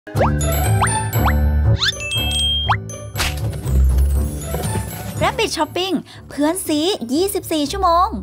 Rabbit Shopping เพื่อนซี24 ชั่วโมง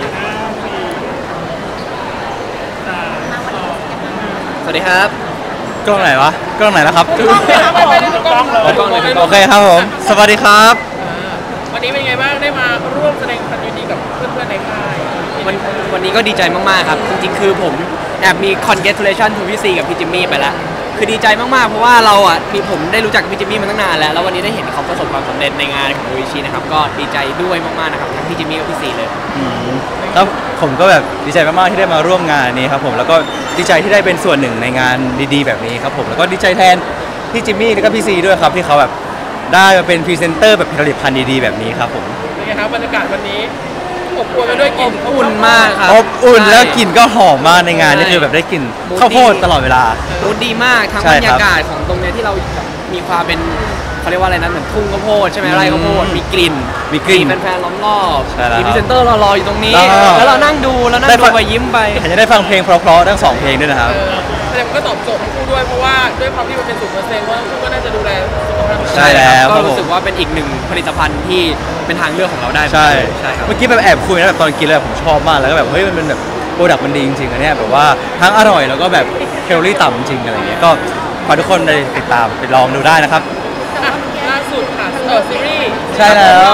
สวัสดีครับกล้องไหนวะกล้องไหนแล้วครับกล้องเลยโอเคครับผมสวัสดีครับวันนี้เป็นไงบ้างได้มาร่วมแสดงความยินดีกับเพื่อนๆในค่ายวันนี้ก็ดีใจมากๆครับจริงๆคือผมแอบมี congratulation to พี่ซีกับพี่จิมมี่ไปแล้วคือดีใจมากๆเพราะว่าเราผมได้รู้จักพี่จิมมี่มาตั้งนานแล้ววันนี้ได้เห็นเขาประสบความสำเร็จในงานของโออิชินะครับก็ดีใจด้วยมากๆนะครับทั้งพี่จิมมี่กับพี่ซีเลยแล้วผมก็แบบดีใจมากๆที่ได้มาร่วมงานนี้ครับผมแล้วก็ดีใจที่ได้เป็นส่วนหนึ่งในงานดีๆแบบนี้ครับผมแล้วก็ดีใจแทนพี่จิมมี่แล้วก็พี่ซีด้วยครับที่เขาแบบได้มาเป็นพรีเซนเตอร์แบบผลิตภัณฑ์ดีๆแบบนี้ครับผมเป็นไงครับบรรยากาศวันนี้อบอวลไปด้วยกลิ่นอุ่นมากครับอบอุ่นแล้วกลิ่นก็หอมมากในงานนี่คือแบบได้กลิ่นข้าวโพดตลอดเวลามูดดีมากทั้งบรรยากาศของตรงนี้ที่เรามีความเป็นเขาเรียกว่าอะไรนะเหมือนทุ่งข้าวโพดใช่ไหมไร่ข้าวโพดมีกลิ่นแฟนๆล้อมรอบมีพรีเซนเตอร์รออยู่ตรงนี้แล้วเรานั่งดูไปยิ้มไปจะได้ฟังเพลงเพราะๆทั้ง2เพลงด้วยนะครับแสดงก็ตอบโจทย์ทั้งคู่ด้วยเพราะว่าด้วยความที่มันเป็น0%ว่าทั้งคู่ก็น่าจะดูแลสุขภาพใช่แล้วก็รู้สึกว่าเป็นอีกหนึ่งผลิตภัณฑ์ที่เป็นทางเลือกของเราได้ใช่ครับเมื่อกี้แบบแอบคุยนะแบบตอนกินแล้วผมชอบมากแล้วก็แบบเฮ้ยมันเป็นแบบโปรดักต์มันดีจริงๆอันนี้แบบว่าทั้งอร่อยแล้วก็แบบแคลอรี่ต่ำจริงอะไรเงี้ยก็ฝากทุกคนได้ติดตามไปลองดูได้นะครับล่าสุดค่ะซีรีส์ใช่แล้ว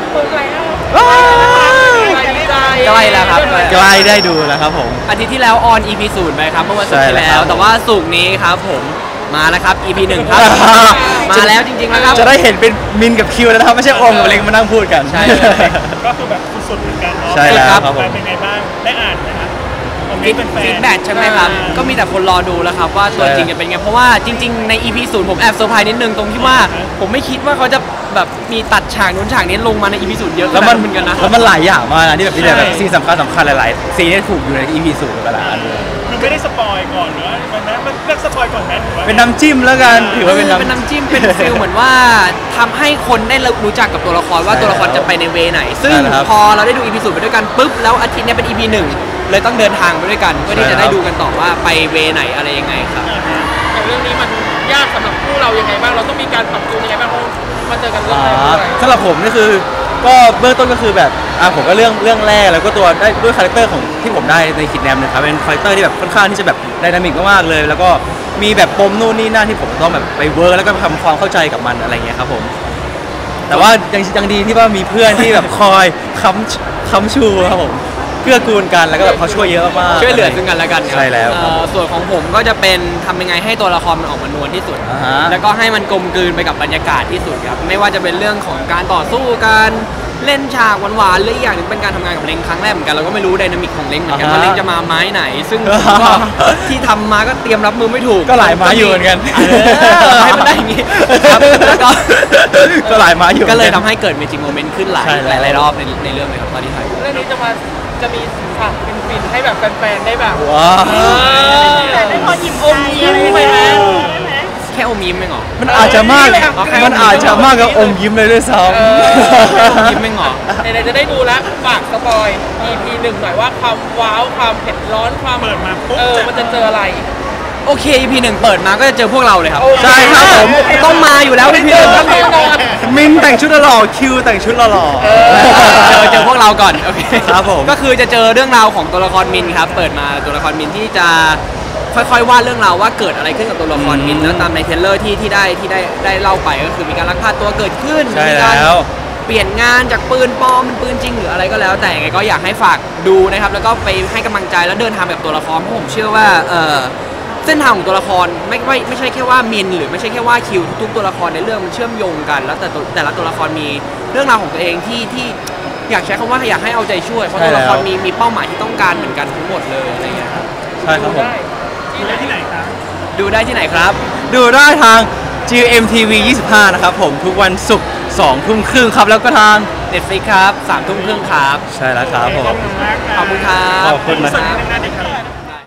ใกล้แล้วครับใกล้ได้ดูแล้วครับผมอาทิตย์ที่แล้วออน EP 0ไปครับเมื่อวันศุกร์ที่แล้วแต่ว่าศุกร์นี้ครับผมมาแล้วครับ EP 1ครับมาแล้วจริงๆแล้วครับจะได้เห็นเป็นมินกับคิวแล้วนะครับไม่ใช่องกับเล็งมานั่งพูดกันใช่ก็คือแบบสุดๆเหมือนกันเนาะใช่แล้วครับผมเป็นไงบ้างได้อ่านนะครับฟีดแบ็กใช่ไหมครับก็มีแต่คนรอดูแล้วครับว่าตัวจริงจะเป็นไงเพราะว่าจริงๆใน EP 0ผมแอบเซอร์ไพรส์นิดนึงตรงที่ว่าผมไม่คิดว่าเขาจะแบบมีตัดฉากนู้นฉากนี้ลงมาใน EP 0เยอะแล้วมันเหมือนกันนะแล้วมันหลายอย่างมากนะที่แบบซีนสำคัญหลายๆซีนที่ถูกอยู่ใน EP 0กันละมันไม่ได้สปอยก่อนหรือมันเลือกสปอยก่อนไหมเป็นน้ำจิ้มแล้วกันถือว่าเป็นน้ำจิ้มเป็นฟิลเหมือนว่าทำให้คนได้รู้จักกับตัวละครว่าตัวละครจะไปในเวไหนซึ่งพอเราได้ดู EP 0ไปด้วยกันปุ๊บแล้วอาทิตย์นี้เป็น EP 1เลยต้องเดินทางไปด้วยกันเพื่อที่จะได้ดูกันต่อว่าไปเวไหนอะไรยังไงครับแต่เรื่องนี้มันยากสำหรับคู่เรายังไงบ้างเราต้องมีการปรับตัวยังไงบ้างเพราะมาเจอกันเรื่องแรกด้วยสำหรับผมนี่คือก็เบื้องต้นก็คือแบบผมก็เรื่องแรกแล้วก็ตัวได้ด้วยคาแรคเตอร์ของที่ผมได้ในคิดแนมนะครับเป็นคาแรคเตอร์ที่แบบค่อนข้างที่จะแบบไดนามิกมากๆเลยแล้วก็มีแบบปมนู่นนี่นั่นที่ผมต้องแบบไปเวิร์กแล้วก็ทำความเข้าใจกับมันอะไรเงี้ยครับผมแต่ว่ายังดีที่ว่ามีเพื่อนที่แบบคอยค้ำชูครับผมเกื้อกูลกันแล้วก็แบบเขาช่วยเยอะมากช่วยเหลือซึ่งกันและกันใช่แล้วส่วนของผมก็จะเป็นทำยังไงให้ตัวละครมันออกมานวลที่สุดแล้วก็ให้มันกลมกลืนไปกับบรรยากาศที่สุดครับไม่ว่าจะเป็นเรื่องของการต่อสู้การเล่นฉากหวานๆหรืออีกอย่างนึงเป็นการทำงานกับเล้งครั้งแรกเหมือนกันเราก็ไม่รู้ไดนามิกของเล้งเหมือนกันว่าเล้งจะมาไม้ไหนซึ่งก็ที่ทำมาก็เตรียมรับมือไม่ถูกก็หลายไม้อยู่เหมือนกันให้มันได้อย่างนี้แล้วก็หลายไม้อยู่ก็เลยทำให้เกิดเมจิกโมเมนต์ขึ้นหลายรอบในเรื่องเลยครับตอนที่ถ่ายเรื่องนี้จะมีฉากฟินๆให้แบบแฟนๆได้แบบว้าวแต่ได้พอยิ้มอมยิ้มไปไหมแค่อมยิ้มไม่หรอมันอาจจะมากกับอมยิ้มเลยด้วยซ้ำยิ้มไม่หรอเดี๋ยวจะได้ดูแล้วฝากสปอย EP 1หน่อยว่าความว้าวความเผ็ดร้อนความเปิดมาปุ๊บมันจะเจออะไรโอเค EP 1เปิดมาก็จะเจอพวกเราเลยครับใช่ครับผมต้องมาอยู่แล้ว EP 1ต้องมามินแต่งชุดหล่อคิวแต่งชุดหล่อเจอพวกเราก่อนโอเคครับผมก็คือจะเจอเรื่องราวของตัวละครมินครับเปิดมาตัวละครมินที่จะค่อยๆวาดเรื่องราวว่าเกิดอะไรขึ้นกับตัวละครมินแล้วตามในเทรลเลอร์ที่ได้เล่าไปก็คือมีการลักพาตัวเกิดขึ้นมีการเปลี่ยนงานจากปืนปลอมเป็นปืนจริงหรืออะไรก็แล้วแต่ไงก็อยากให้ฝากดูนะครับแล้วก็ไปให้กำลังใจแล้วเดินทางแบบตัวละครเพราะผมเชื่อว่าเส้นทางของตัวละครไม่ใช่แค่ว่ามินหรือไม่ใช่แค่ว่าคิวทุกตัวละครในเรื่องมันเชื่อมโยงกันแล้วแต่ละตัวละครมีเรื่องราวของตัวเองที่อยากใช้คำว่าอยากให้เอาใจช่วยเพราะตัวละครมีเป้าหมายที่ต้องการเหมือนกันทั้งหมดเลยอะไรเงี้ยครับใช่ครับผมดูได้ที่ไหนครับดูได้ที่ไหนครับดูได้ทาง GMTV 25นะครับผมทุกวันศุกร์2 ทุ่มครึ่งครับแล้วก็ทาง Netflix ครับ3 ทุ่มครึ่งครับใช่แล้วครับผมขอบคุณครับขอบคุณนะครับ